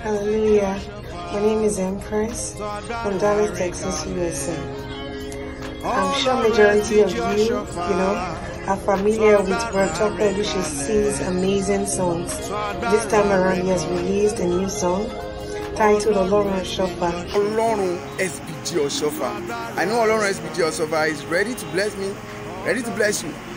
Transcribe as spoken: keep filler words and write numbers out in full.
Hallelujah. My name is Empress from Dallas, Texas, U S A. I'm sure majority of you, you know, are familiar with Brother Eluse's amazing songs. This time around, he has released a new song titled Ọlọ́run Ọ̀ṣọ́fà. Ọlọ́run S B G Ọ̀ṣọ́fà. I know Ọlọ́run S B G Ọ̀ṣọ́fà is ready to bless me, ready to bless you.